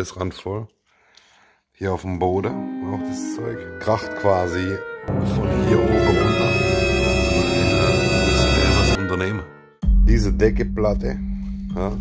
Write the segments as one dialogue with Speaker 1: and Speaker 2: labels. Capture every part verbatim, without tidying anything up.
Speaker 1: alles randvoll. Hier auf dem Boden auch das Zeug. Kracht quasi von hier oben runter. Also müssen wir was unternehmen. Diese Deckeplatte. Ja.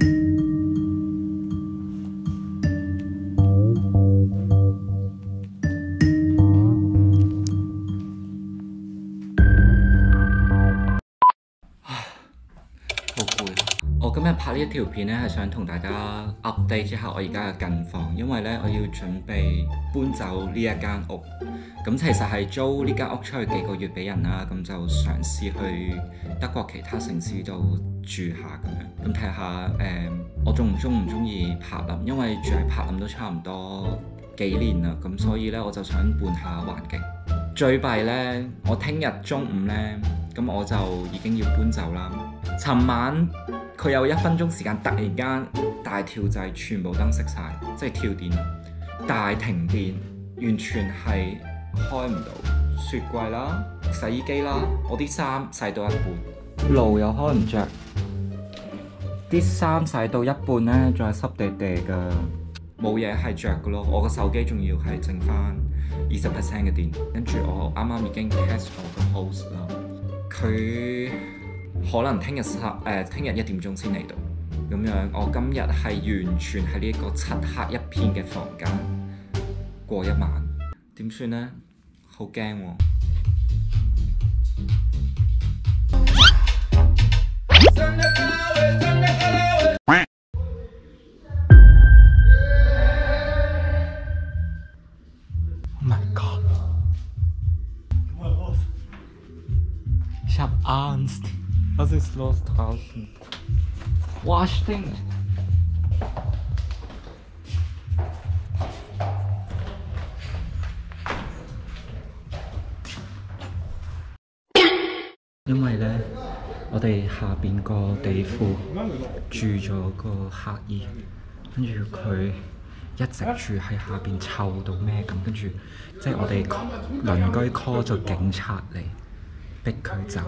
Speaker 2: 我今日拍呢一條片咧，係想同大家 update 一下我而家嘅近況，因為咧我要準備搬走呢一間屋。咁其實係租呢間屋出去幾個月俾人啦，咁就嘗試去德國其他城市度住下咁樣，咁睇下誒我仲唔中唔中意柏林，因為住喺柏林都差唔多幾年啦，咁所以咧我就想換下環境。最弊咧，我聽日中午咧，咁我就已經要搬走啦。尋晚佢有一分鐘時間，突然間大跳掣，全部燈熄晒，即係跳電，大停電，完全係開唔到。雪櫃啦、洗衣機啦，我啲衫洗到一半，爐又開唔着，啲衫洗到一半咧，仲係濕地地㗎，冇嘢係着㗎咯。我個手機仲要係剩翻二十 percent 嘅電，跟住我啱啱已經 test 我個 host 啦，佢可能聽日三誒聽日一點鐘先嚟到，咁樣我今日係完全喺呢一個漆黑一片嘅房間過一晚，點算呢？好驚喎！Ich hab Angst. Was ist los draußen? Wow, stinkt. 因為咧，我哋下邊個地庫住咗個乞兒，跟住佢一直住喺下邊臭到咩咁，跟住即係我哋鄰居 call 咗警察嚟逼佢走。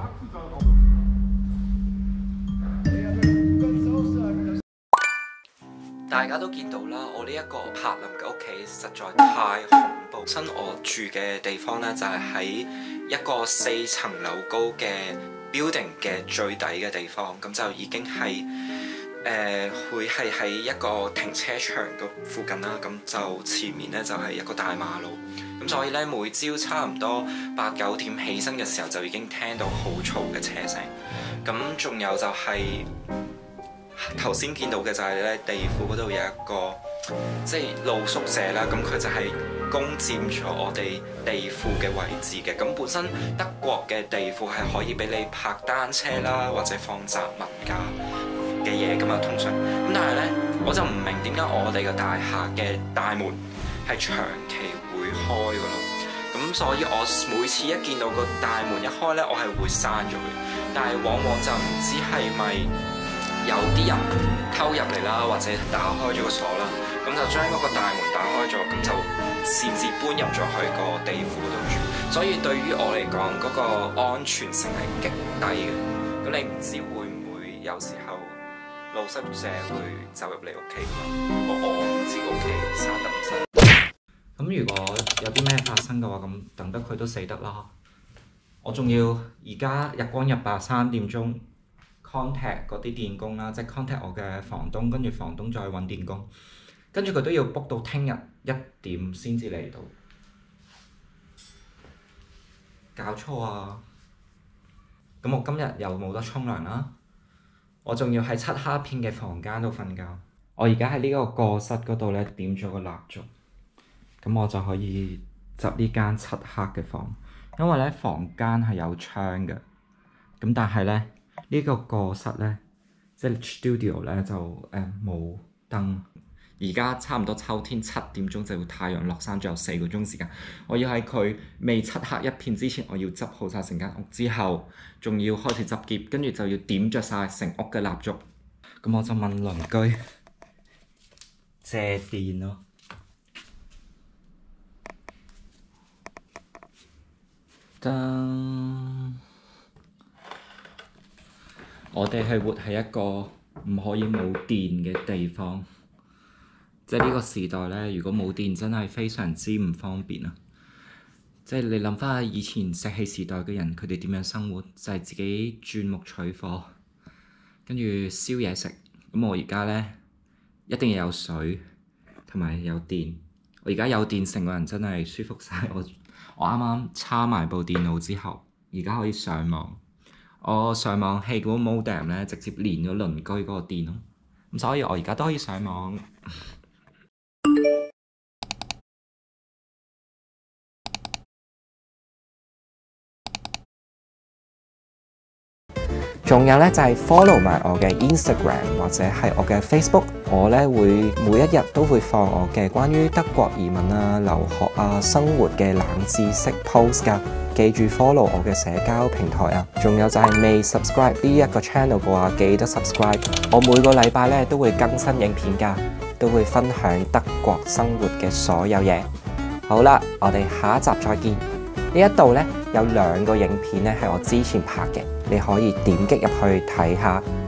Speaker 2: 大家都見到啦，我呢一個柏林嘅屋企實在太恐怖。新我住嘅地方呢，就係喺一個四層樓高嘅 building 嘅最底嘅地方，咁就已經係誒、呃、會係喺一個停車場嘅附近啦。咁就前面呢，就係一個大馬路，咁所以呢，每朝差唔多八九點起身嘅時候就已經聽到好嘈嘅車聲。咁仲有就係、是。頭先見到嘅就係咧地庫嗰度有一個即係露宿者啦，咁佢就係攻佔咗我哋地庫嘅位置嘅。咁本身德國嘅地庫係可以俾你泊單車啦，或者放雜物架嘅嘢噶嘛，通常。咁但係咧，我就唔明點解我哋嘅大廈嘅大門係長期會開噶咯。咁所以我每次一見到個大門一開咧，我係會閂咗佢。但係往往就唔知係咪有啲人偷入嚟啦，或者打開咗個鎖啦，咁就將嗰個大門打開咗，咁就擅自搬入咗去個地庫度住。所以對於我嚟講，嗰個安全性係極低嘅。咁你唔知會唔會有時候露宿者會走入你屋企㗎嘛？我我唔知屋企閂得唔閂。咁如果有啲咩發生嘅話，咁等得佢都死得啦。我仲要而家日光日白三點鐘。contact 嗰啲電工啦，即係 contact 我嘅房東，跟住房東再揾電工，跟住佢都要 book 到聽日一點先至嚟到，搞錯啊！咁我今日又冇得沖涼啦，我仲要喺漆黑片嘅房間度瞓覺。我而家喺呢個個室嗰度咧點咗個蠟燭，咁我就可以執呢間漆黑嘅房，因為咧房間係有窗嘅，咁但係咧。呢個個室咧，即係 studio 咧就誒冇燈。而家差唔多秋天七點鐘就要太陽落山，仲有四個鐘時間。我要喺佢未漆黑一片之前，我要執好晒成間屋，之後仲要開始執劫，跟住就要點着晒成屋嘅蠟燭。咁我就問鄰居借電咯。噔。我哋係活喺一個唔可以冇電嘅地方， 即係呢個時代咧，如果冇電真係非常之唔方便啊！即係你諗翻下以前石器時代嘅人，佢哋點樣生活？就係、是、自己鑽木取火，跟住燒嘢食。咁我而家咧一定要有水同埋有電。我而家有電，成個人真係舒服晒。我我啱啱插埋部電腦之後，而家可以上網。我上網氣嗰個 modem 咧，直接連咗鄰居嗰個電咯。咁所以我而家都可以上網。
Speaker 3: 仲有咧就係 follow 埋我嘅 Instagram 或者係我嘅 Facebook， 我咧會每一日都會放我嘅關於德國移民啊、留學啊、生活嘅冷知識 post 㗎。記住 follow 我嘅社交平台啊！仲有就係未 subscribe 呢一個 channel 嘅話，記得 subscribe。我每個禮拜咧都會更新影片㗎，都會分享德國生活嘅所有嘢。好啦，我哋下一集再見。呢一度咧有兩個影片咧係我之前拍嘅。你可以點擊入去睇下，